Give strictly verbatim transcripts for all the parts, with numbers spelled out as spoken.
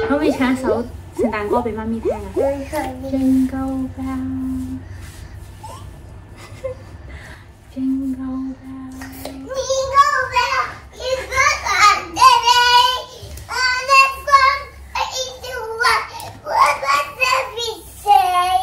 可唔可以唱一首聖誕歌俾媽咪聽啊 ？Jingle bell, jingle bell, jingle bell is good on the way. On the sun, into what what does we say?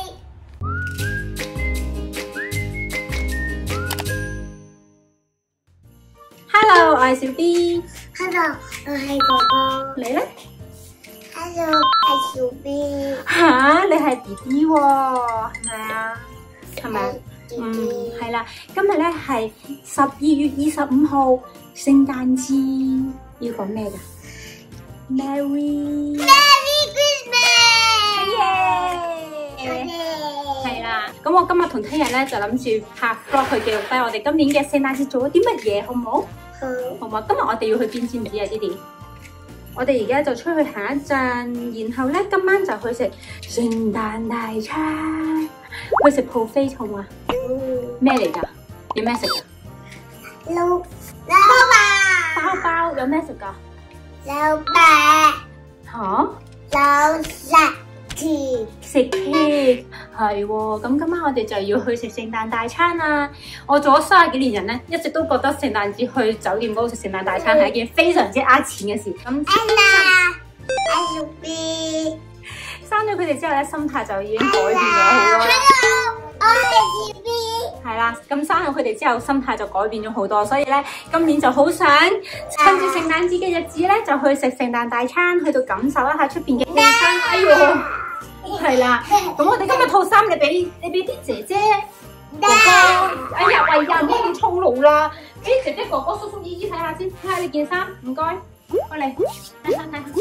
Hello， 我係小 B。 Hello， 我係哥哥。 你咧 ？Hello， 我係小 B。 吓，你係 B B 喎，係咪啊？係咪？嗯，係啦。今日咧係十二月二十五號，聖誕節，要講咩㗎 ？Merry Merry Christmas！ 耶！係啦，咁我今日同聽日咧就諗住拍 vlog 去記錄低我哋今年嘅聖誕節做咗啲乜嘢，好唔好？好，好嘛？今日我哋要去邊知唔知啊？爹哋，我哋而家就出去行一陣，然後咧今晚就去食聖誕大餐，去食 buffet 好嘛？咩嚟㗎？有咩食㗎？ 老老闆， 包包有咩食㗎？ 老闆， 嚇？ 老實甜食 cake 係喎，咁今晚我哋就要去食聖誕大餐啦！我做咗三十幾年人咧，一直都覺得聖誕節去酒店嗰度食聖誕大餐係一件非常之呃錢嘅事。咁 Anna， 我係 B。 生咗佢哋之後咧，心態就已經改變咗好多。 Hello， 我係 B。 係啦，咁生咗佢哋之後，心態就改變咗好多，所以咧今年就好想趁住聖誕節嘅日子咧，就去食聖誕大餐，去到感受一下出邊嘅氣氛。哎呦！係啦，咁我哋今日套衫你俾你俾啲姐姐哥哥，哎呀喂呀，唔好咁粗魯啦，俾姐姐哥哥叔叔姨姨睇下先，睇下你件衫，唔該，過嚟睇下睇下，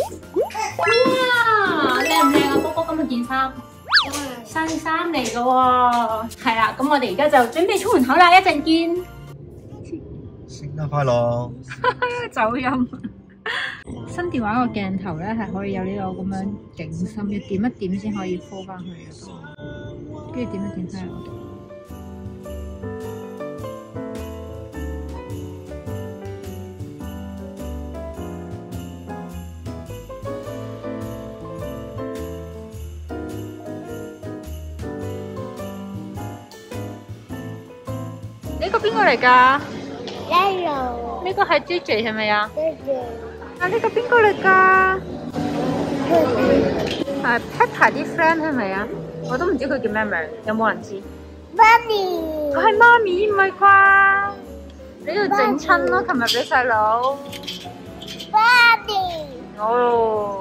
哇，靚唔靚啊？哥哥今日件衫，新衫嚟噶喎，係啦，咁我哋而家就準備出門口啦，一陣見。 聖誕快樂！ 走音。新電話個鏡頭咧係可以有呢個咁樣景深，要點一點先可以 po 翻去嗰度，跟住點一點翻去嗰度。呢個邊個嚟㗎？ Hello， 呢個係 J J 係咪啊？ J J。 啊！呢個邊個嚟㗎？係 Peppa 啲 friend 係咪啊？我都唔知佢叫咩名，有冇人知？ 媽咪， 佢係媽咪唔係啩？你度整親咯，琴日俾細佬。 媽咪。 哦。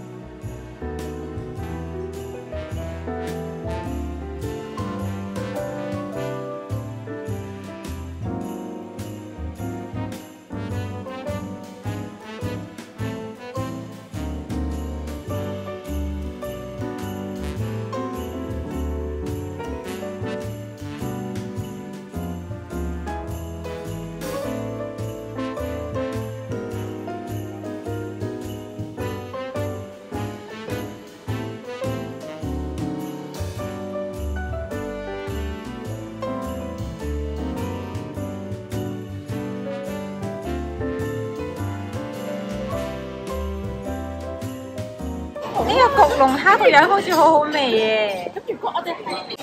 呢個焗龍蝦個樣好似好好味嘅，跟住我哋係。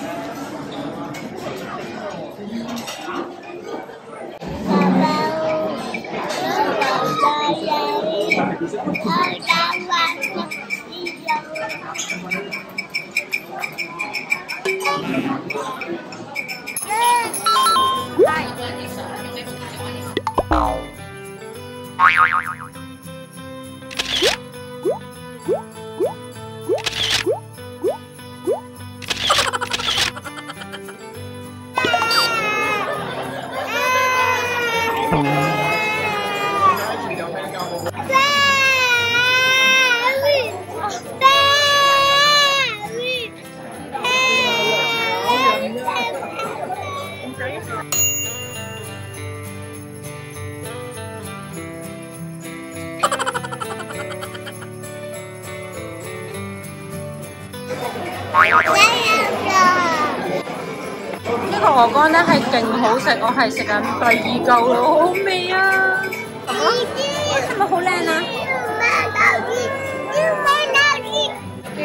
呢個鵝肝咧係勁好食，我係食緊第二嚿咯，好好味啊！係咪好靚啊？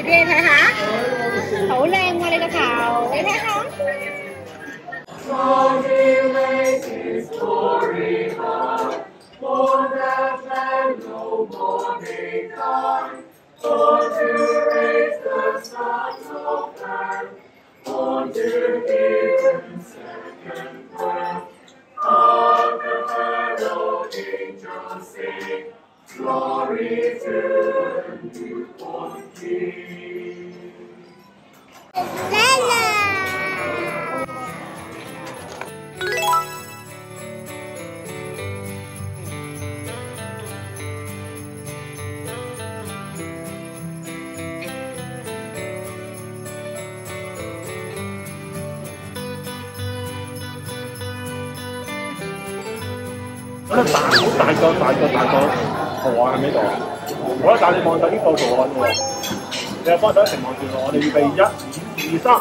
B B 你睇下，好靚喎你個頭，你睇下。 Glory to the newborn King. Lala. 我覺得大好大個大個大個圖案喺呢度。好啦，但係你望實呢個圖案喎，你又幫手一齊望住我，我哋預備一、二、三。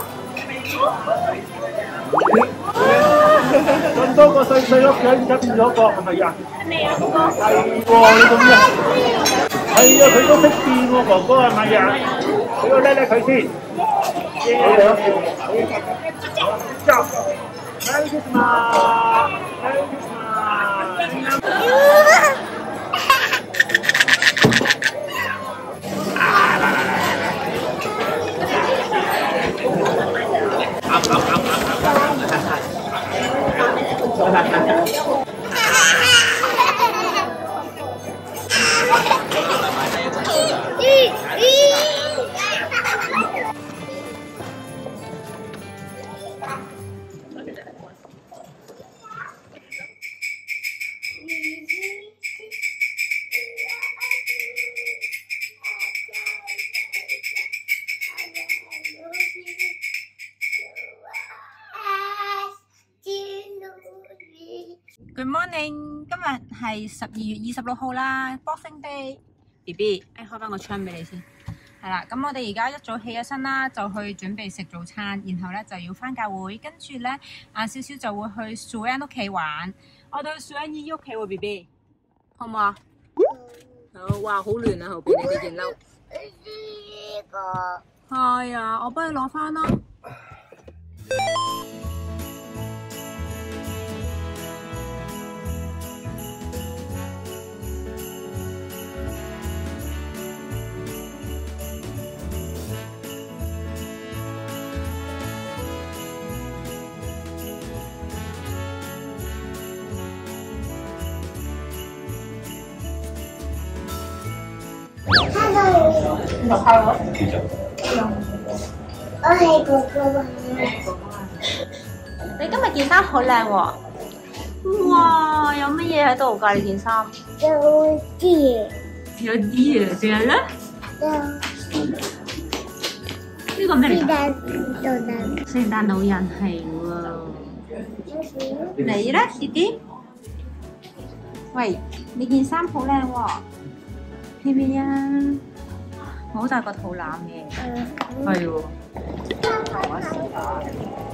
咁多個細細粒嘅，而家變咗個係咪啊？係咪啊？係喎，你做咩？係啊，佢都識變喎，哥哥係咪啊？俾個叻叻佢先。走 ！Merry Christmas！Merry Christmas！ Good morning， 今日係十二月二十六號啦 ，Boxing Day。B B， 誒開翻個窗俾你先。係啦，咁我哋而家一早起咗身啦，就去準備食早餐，然後咧就要翻教會，跟住咧晏少少就會去 Suan 屋企玩。我哋去 Suan 姨姨屋企喎 ，B B， 好唔好啊？好，哇，好亂啊，後邊你件褸。呢個係啊，我幫你攞翻啦。 我係哥哥啊！ 你今日件衫好靚喎！哇，有乜嘢喺度㗎？你件衫有啲有啲嘢，仲有咧？呢個咩嚟㗎？聖誕老人係喎。你咧，弟弟？喂，你件衫好靚喎，偏偏啊！好大個肚腩嘅，係喎。我試下。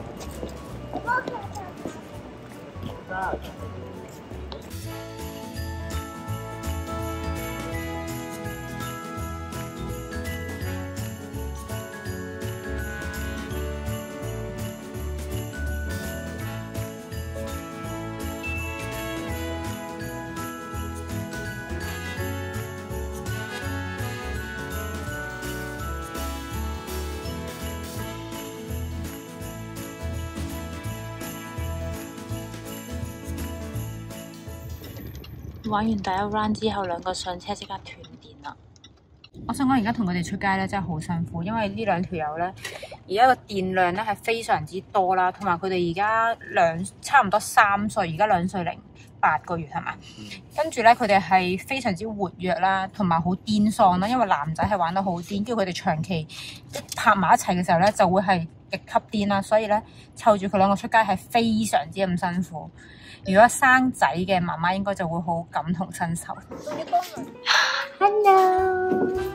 玩完第一 round 之後，兩個上車即刻斷電啦。我想講而家同佢哋出街咧，真係好辛苦，因為呢兩條友咧，而家個電量咧係非常之多啦，同埋佢哋而家兩差唔多三歲，而家兩歲零八個月係嘛？跟住咧，佢哋係非常之活躍啦，同埋好癲喪啦，因為男仔係玩得好癲，跟住佢哋長期一拍埋一齊嘅時候咧，就會係極級癲啦，所以咧湊住佢兩個出街係非常之咁辛苦。如果生仔嘅媽媽應該就會好感同身受。Hello，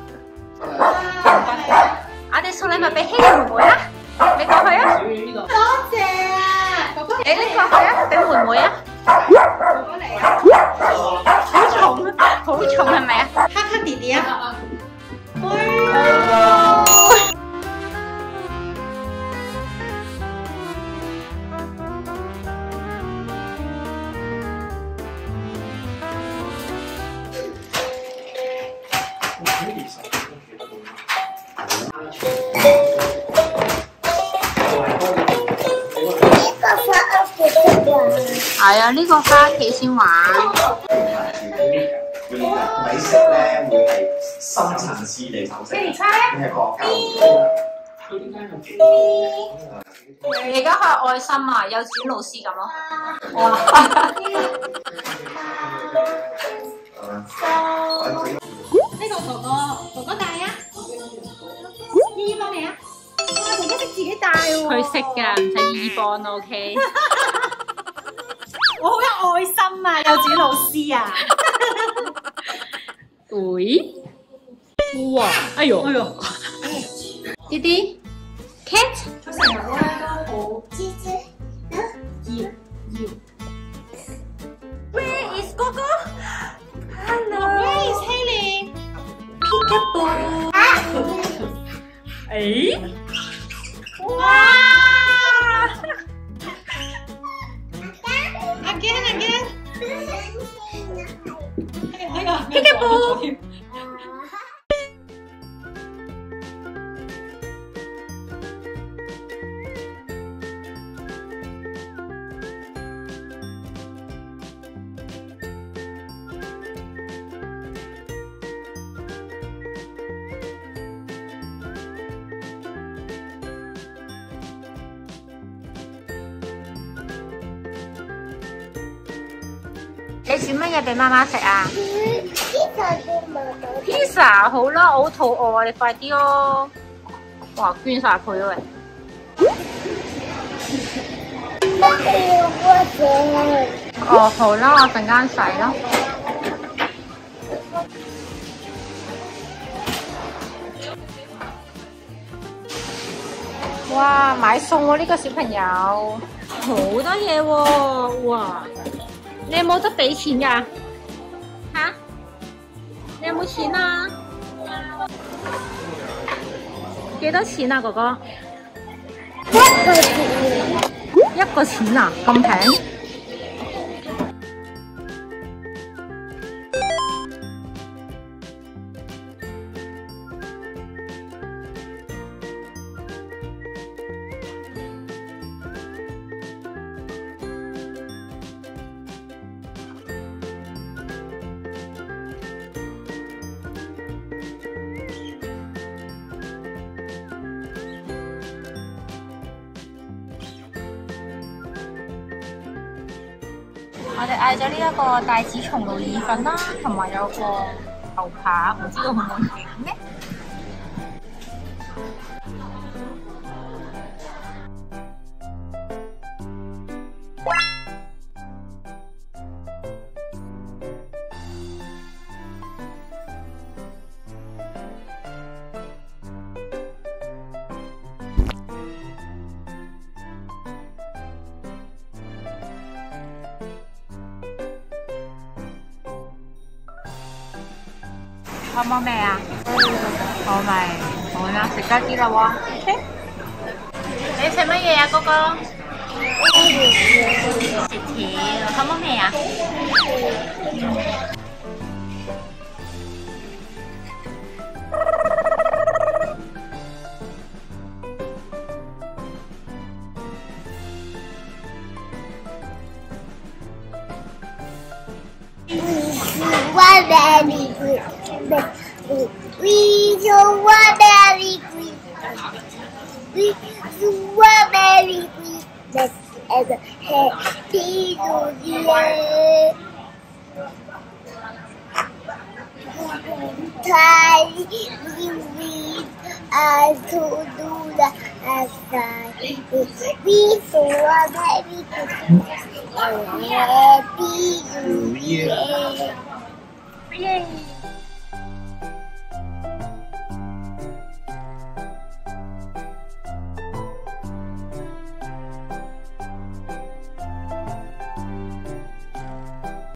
我哋送禮物俾希利妹妹啊！你過去啊！多謝啊！哥哥，你拎過去啊！俾妹妹啊！哥哥嚟啊！好重啊！好重係咪啊？黑黑弟弟啊！哎呀！ 係啊，呢個返屋企先玩。 美食咧會係深層次地剖析，你係國教。 你而家係愛心啊，幼稚園老師咁咯。哇！呢個哥哥，哥哥帶啊！姨姨幫你啊！哇，哥哥識自己帶喎。佢識㗎，唔使姨姨幫咯 ，OK。我好有愛心啊，幼稚園老師啊！喂，哇！哎呦，哎呦，弟弟 ，cat， 佢成日咧都好吱吱，搖搖。Where is 哥哥 ？Hello，Where is Haley？Peekaboo。誒，哇！ Again, again. Peekaboo. 你煮乜嘢俾媽媽食啊？披薩好啦，我好肚餓啊！你快啲咯！哇，捐晒佢咯喂！哦，好啦，我陣間洗咯。哇，買餸喎呢個小朋友，好多嘢喎！哇！ 你有冇得俾錢㗎？嚇？你有冇錢啊？幾多錢啊，哥哥？一個錢。一個錢啊？咁平？我哋嗌咗呢一個帶子松露意粉啦，同埋有個牛扒，唔知道會唔會甜呢？好冇味啊？好味，好啦，食多啲啦喎。OK。你食乜嘢啊，哥哥？食條，好冇味啊？ One very good. We do one very good. We do one very good. Let's have a happy new year. Try we read as to do the outside. We do one very good. Happy new year. Yay!